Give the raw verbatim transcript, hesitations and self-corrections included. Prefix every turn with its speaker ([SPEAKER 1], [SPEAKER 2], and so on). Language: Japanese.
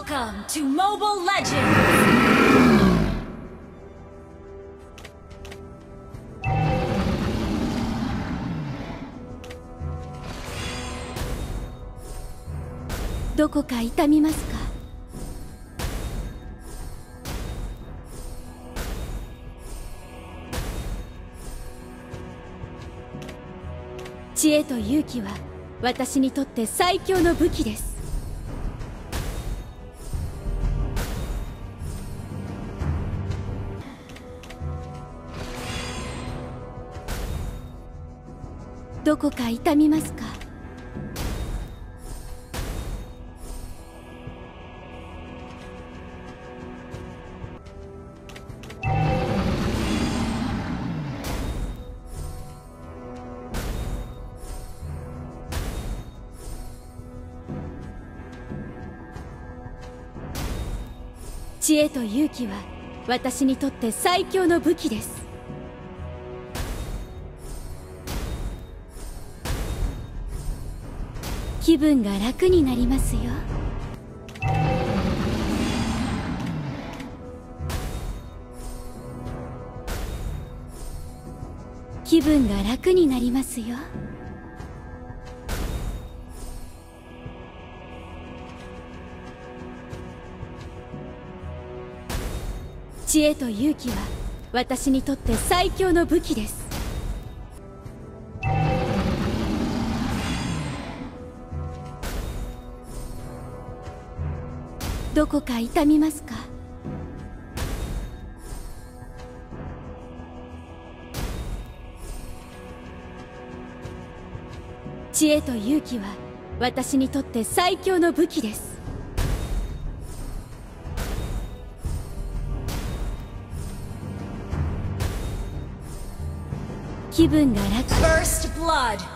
[SPEAKER 1] Welcome to Mobile Legends!
[SPEAKER 2] どこか痛みますか？知恵と勇気は私にとって最強の武器です。どこか痛みますか？知恵と勇気は私にとって最強の武器です。気分が楽になりますよ。気分が楽になりますよ。知恵と勇気は私にとって最強の武器です。どこか痛みますか？知恵と勇気は私にとって最強の武器です。気分が楽。
[SPEAKER 1] First blood.